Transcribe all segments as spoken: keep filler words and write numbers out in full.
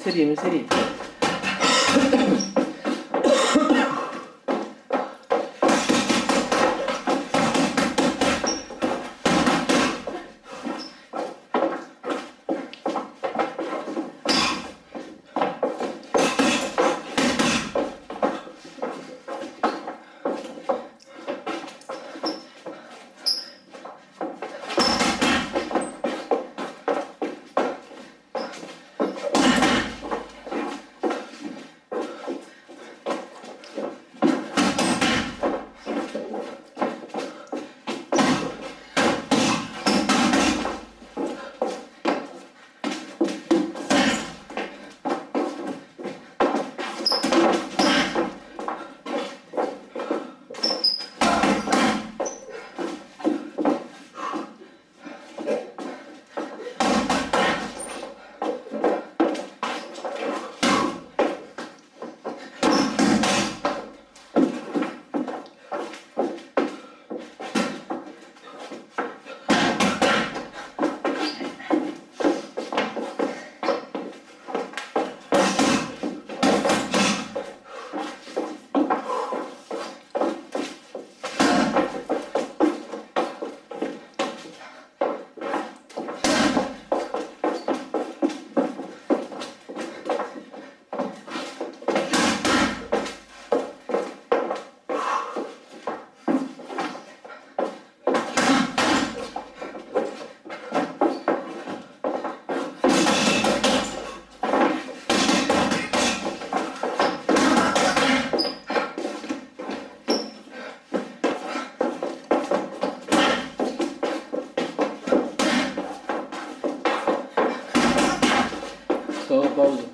miseria, miseria. Só pausa.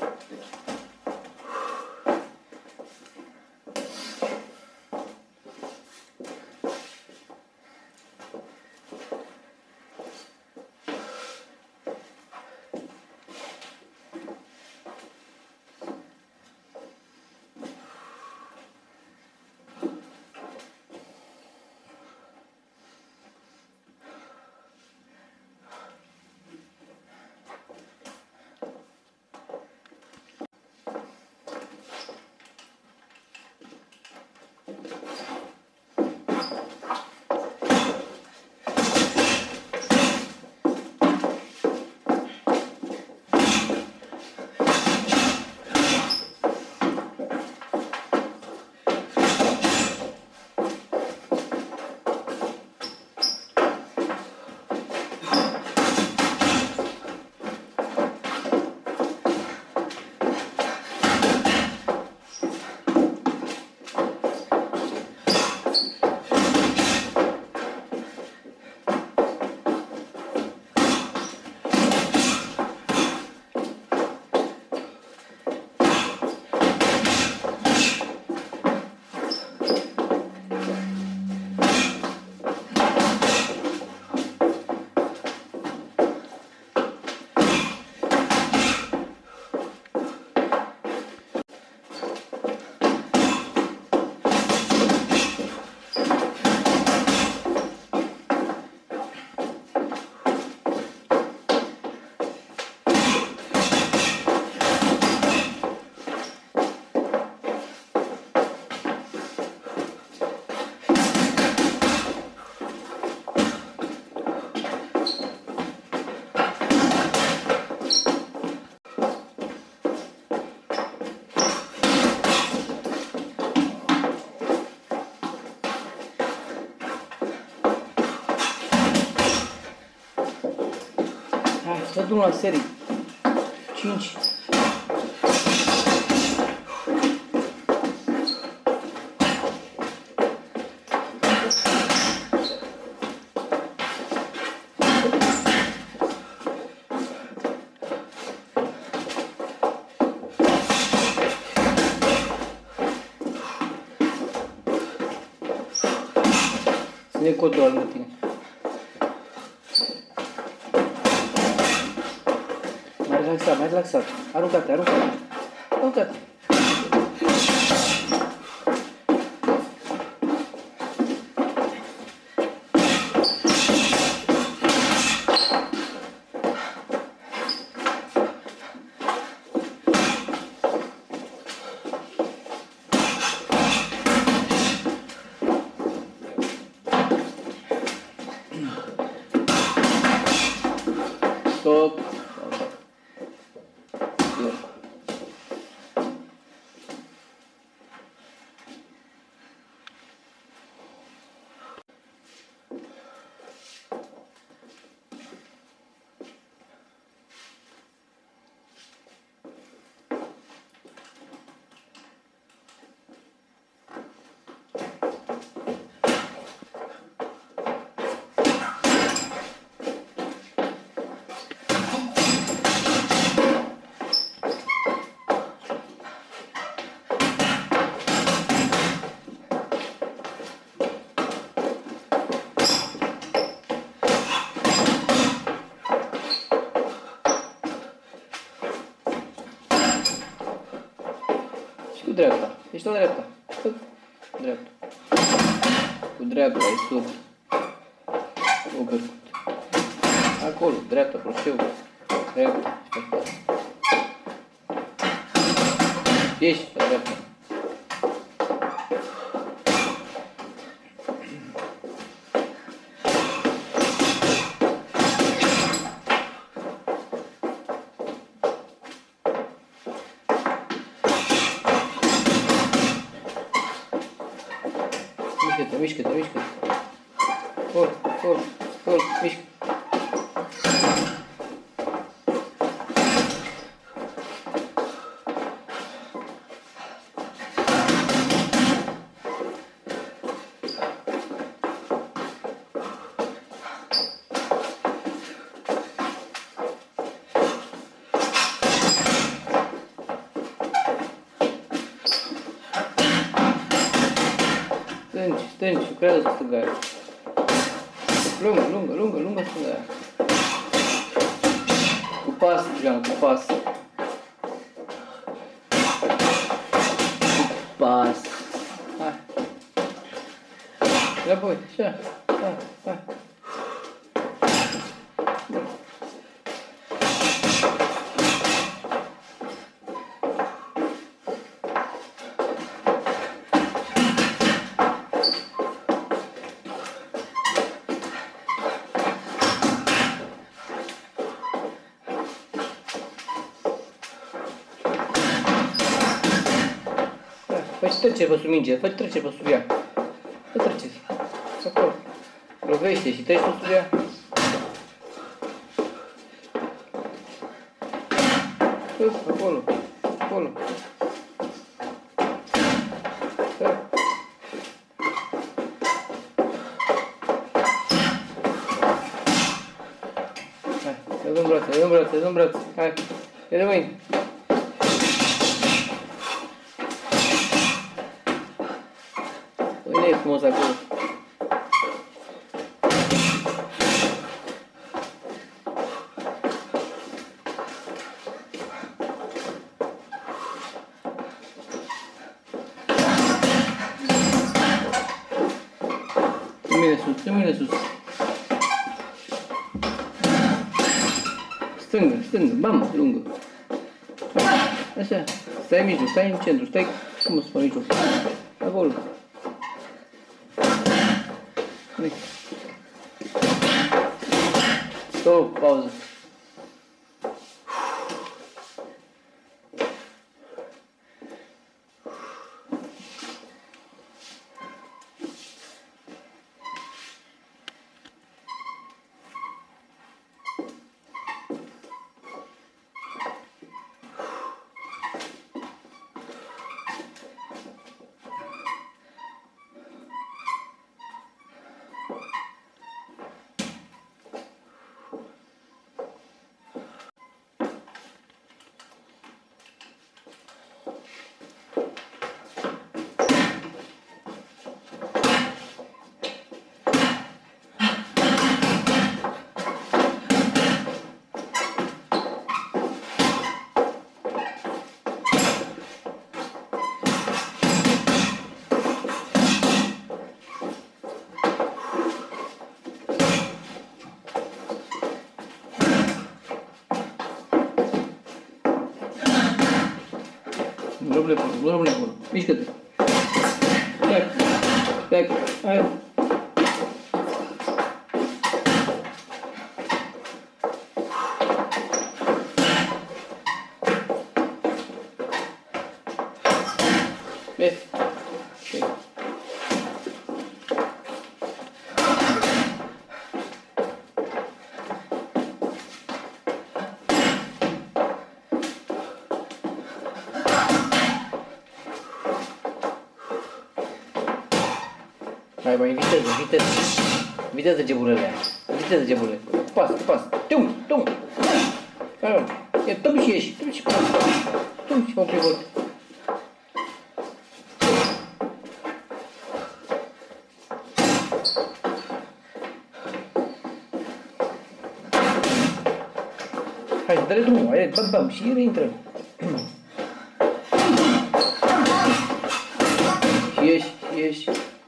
Dă drumul la serii. cinci. Ține cotul lângă tine. Mai relaxat, mai relaxat. Aruncă-te, aruncă-te. Aruncă-te. Stop. Cu dreapta. Ești la dreapta. Dreapta. Cu dreapta, e sus. Uppercut. Acolo, dreapta, croșeu. Dreapta. Ești la dreapta. Mișcă-te, mișcă-te, mișcă-te. Ol, ol, ol, mișcă. Stângi, stângi, lucrează cu stângaia. Lungă, lungă, lungă, lungă stângaia. Cu pas, Jean, cu pas. Cu pas. Hai. Înapoi, așa. Hai, hai. Bun. Faci trecere pe sub minge, faci trecere pe sub ea. Fă trecere. Acolo. Lovește și treci pe sub ea. Acolo. Acolo. Hai, ia dă-mi brațe, ia dă-mi brațe, ia dă-mi brațe. Hai, ia de mâini. Uite, e frumos acolo. Mâine sus, mâine sus. Stângă, stângă, bam, lungă. Așa, stai în mijloc, stai în centru, stai frumos pe mijloc. Acolo. Stop, pauză. Nu rămâne acolo, nu rămâne acolo. Mișcă-te. Pleacă, pleacă, hai. Mai, mai, viteză, viteză. Viteză geburele. Viteză geburele. Pas, pas. Tum, tum. E, tum și ieși. Tum și pas. Tum și mă pivot. Hai, dă-le drumul. Hai, bam, bam. Și reintră. Și ieși, și ieși.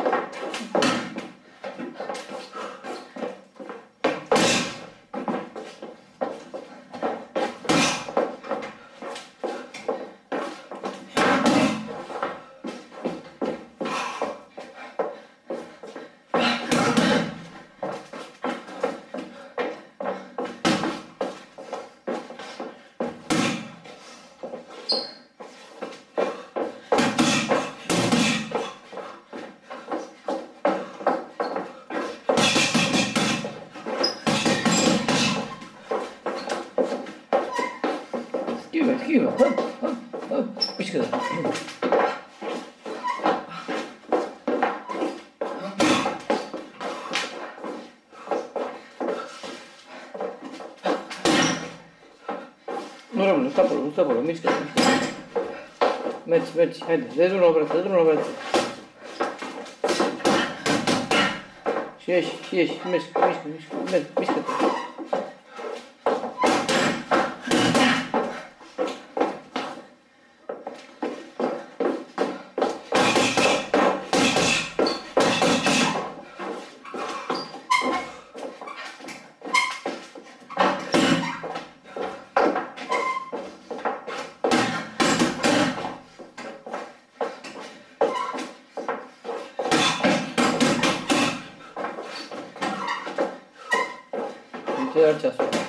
Schimbă, schimbă, hop, hop, hop, mișcă. Nu rămâne, nu stă acolo, nu stă acolo, mișcă, mișcă. Mergi, mergi, haide, dă drumul la brațe, dă drumul la brațe. Și ieși, și ieși, mișcă, mișcă, mișcă, mergi, mișcă-te. Ce era ceasul?